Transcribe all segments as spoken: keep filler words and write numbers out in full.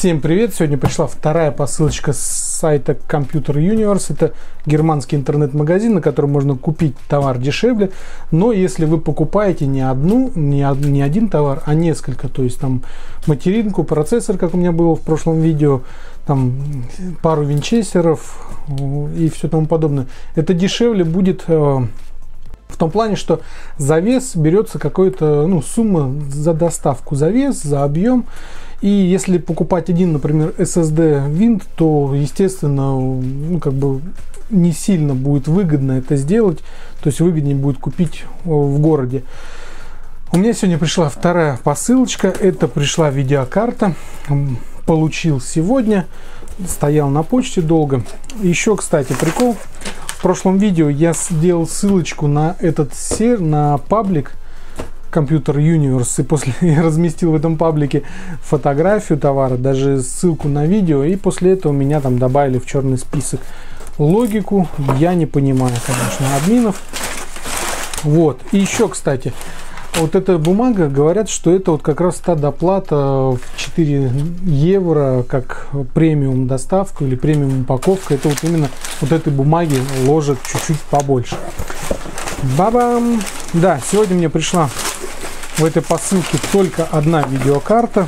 Всем привет! Сегодня пришла вторая посылочка с сайта Computer Universe. Это германский интернет-магазин, на котором можно купить товар дешевле. Но если вы покупаете не одну, не, од, не один товар, а несколько, то есть там материнку, процессор, как у меня было в прошлом видео, там пару винчестеров и все тому подобное, это дешевле будет э, в том плане, что за вес берется какая-то ну, сумма за доставку, за вес, за объем. И если покупать один, например, эс эс ди винт, то, естественно, ну, как бы не сильно будет выгодно это сделать. То есть выгоднее будет купить в городе. У меня сегодня пришла вторая посылочка. Это пришла видеокарта. Получил сегодня. Стоял на почте долго. Еще, кстати, прикол. В прошлом видео я сделал ссылочку на этот сер, на паблик Computer Universe, и после я разместил в этом паблике фотографию товара, даже ссылку на видео, и после этого меня там добавили в черный список. Логику я не понимаю, конечно, админов. Вот. И еще, кстати, вот эта бумага, говорят, что это вот как раз та доплата в четыре евро, как премиум доставка или премиум упаковка. Это вот именно вот этой бумаги ложат чуть-чуть побольше. Ба-бам! Да, сегодня мне пришла в этой посылке только одна видеокарта,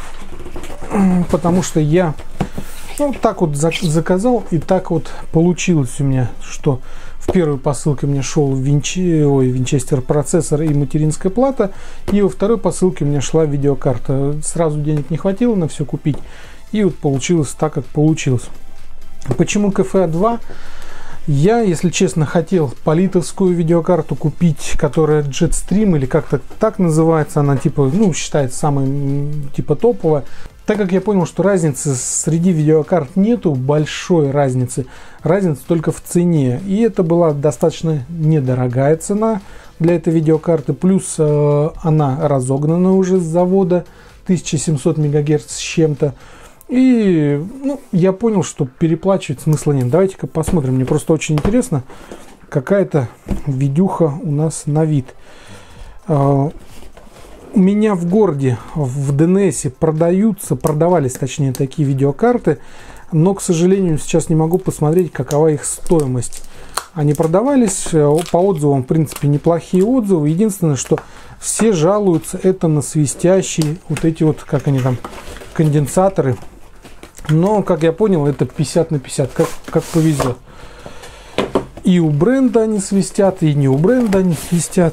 потому что я ну, так вот заказал, и так вот получилось у меня, что в первой посылке у меня шел винчи, ой, винчестер процессор и материнская плата, и во второй посылке у меня шла видеокарта. Сразу денег не хватило на все купить, и вот получилось так, как получилось. Почему кэ эф а два? Я, если честно, хотел политовскую видеокарту купить, которая Jetstream или как-то так называется, она типа, ну, считается самой типа топовая. Так как я понял, что разницы среди видеокарт нету, большой разницы, разница только в цене. И это была достаточно недорогая цена для этой видеокарты. Плюс э, она разогнана уже с завода, тысяча семьсот мегагерц с чем-то. И ну, я понял, что переплачивать смысла нет. Давайте-ка посмотрим. Мне просто очень интересно, какая-то видюха у нас на вид. У меня в городе, в дэ эн эс продаются, продавались точнее такие видеокарты, но, к сожалению, сейчас не могу посмотреть, какова их стоимость. Они продавались, по отзывам, в принципе, неплохие отзывы. Единственное, что все жалуются это на свистящие вот эти вот, как они там, конденсаторы. Но, как я понял, это пятьдесят на пятьдесят, как, как повезет. И у бренда они свистят, и не у бренда они свистят.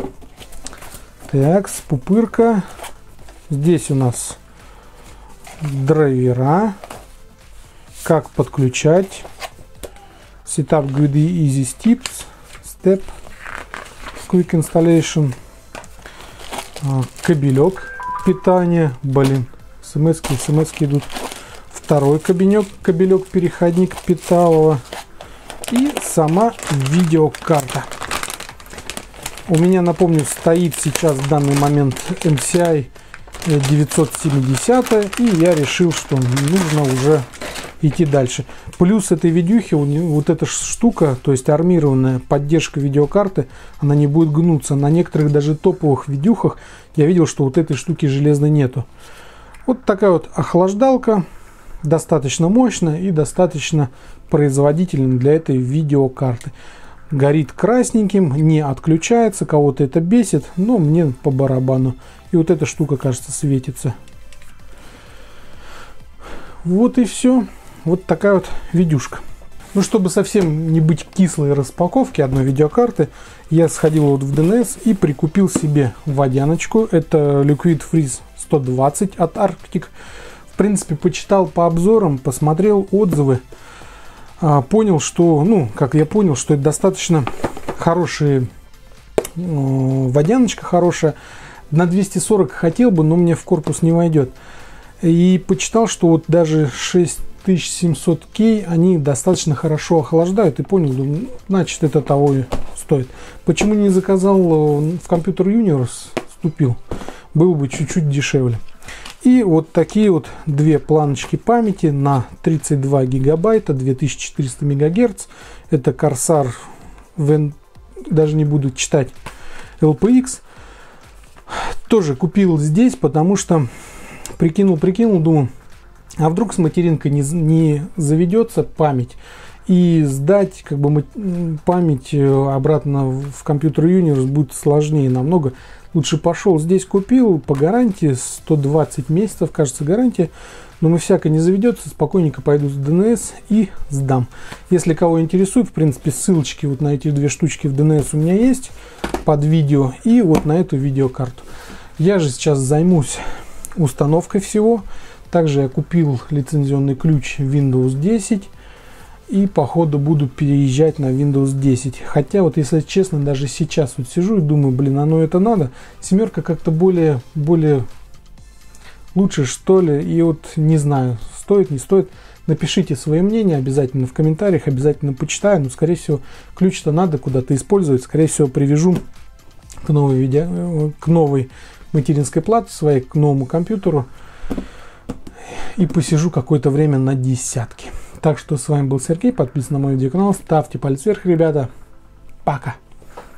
Так, пупырка. Здесь у нас драйвера. Как подключать. Setup Guide Easy Steps. Step. Quick Installation. Кабелек питания. Блин, смс-ки, смс-ки идут. Второй кабелек, кабелек переходник питалова. И сама видеокарта. У меня, напомню, стоит сейчас в данный момент эм си ай девятьсот семьдесят. И я решил, что нужно уже идти дальше. Плюс этой видюхи, вот эта штука, то есть армированная поддержка видеокарты, она не будет гнуться. На некоторых даже топовых видюхах я видел, что вот этой штуки железной нету. Вот такая вот охлаждалка. Достаточно мощная и достаточно производительная для этой видеокарты. Горит красненьким, не отключается, кого-то это бесит, но мне по барабану. И вот эта штука, кажется, светится. Вот и все. Вот такая вот видюшка. Ну, чтобы совсем не быть кислой распаковки одной видеокарты, я сходил вот в дэ эн эс и прикупил себе водяночку. Это Liquid Freeze сто двадцать от Arctic. В принципе, почитал по обзорам, посмотрел отзывы, понял, что, ну, как я понял, что это достаточно хорошая водяночка, хорошая. На двести сорок хотел бы, но мне в корпус не войдет. И почитал, что вот даже шесть тысяч семьсот кей они достаточно хорошо охлаждают. И понял, думаю, значит, это того и стоит. Почему не заказал в Computer Universe, вступил? Было бы чуть-чуть дешевле. И вот такие вот две планочки памяти на тридцать два гигабайта, две тысячи четыреста мегагерц. Это Corsair, даже не буду читать, эл пи икс. Тоже купил здесь, потому что прикинул, прикинул, думаю, А вдруг с материнкой не, не заведется память, и сдать как бы память обратно в компьютер Universe будет сложнее намного. Лучше пошел здесь купил по гарантии, сто двадцать месяцев, кажется, гарантия. Но мы всяко не заведется, спокойненько пойду с ди эн эс и сдам. Если кого интересует, в принципе, ссылочки вот на эти две штучки в ди эн эс у меня есть под видео и вот на эту видеокарту. Я же сейчас займусь установкой всего. Также я купил лицензионный ключ Windows десять. И по ходу буду переезжать на Windows десять. Хотя вот если честно, даже сейчас вот сижу и думаю, блин, оно это надо. Семерка как-то более, более лучше, что ли. И вот не знаю, стоит, не стоит. Напишите свои мнения обязательно в комментариях, обязательно почитаю. Но скорее всего ключ-то надо куда-то использовать. Скорее всего привяжу к новой, видео, к новой материнской плате своей, к новому компьютеру. И посижу какое-то время на десятке. Так что с вами был Сергей. Подписывайтесь на мой видеоканал. Ставьте палец вверх, ребята. Пока.